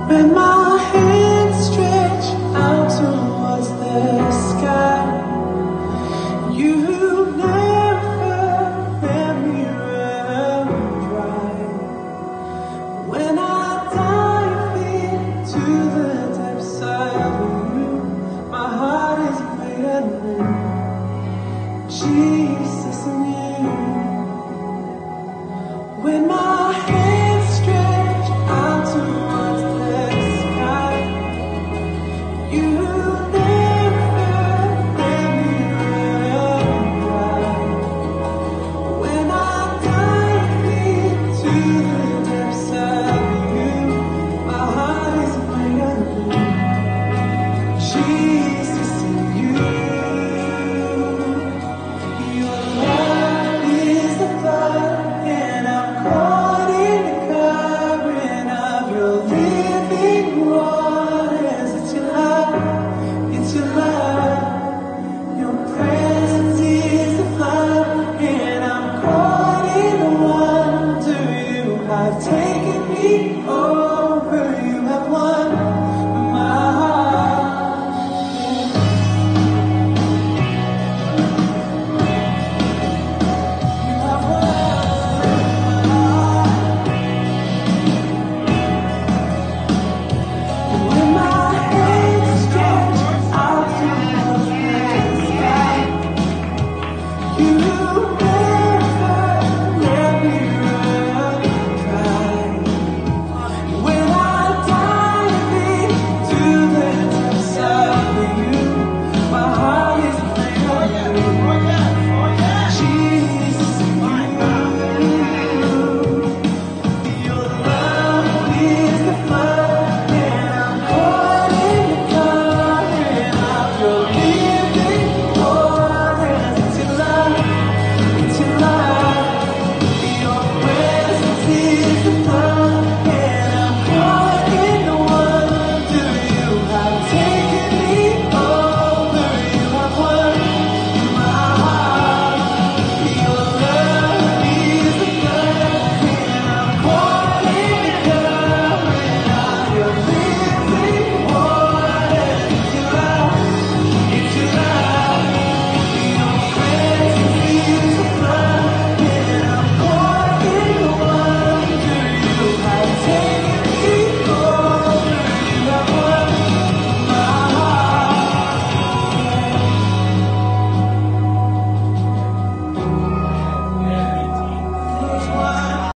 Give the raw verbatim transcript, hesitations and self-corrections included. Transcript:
When my hands stretch out towards the sky, you never let me run dry. When I dive into the depths of you, my heart is greater than Jesus in you. When my hands stretch out towards the sky, you never let me run dry. When I dive into the depths of you, my heart is greater than Jesus in you. Your love is the flood, and I'm caught in the current of your living waters. It's your love, it's your love. Your presence is the flood, and I'm caught in the wonder you have taken me over.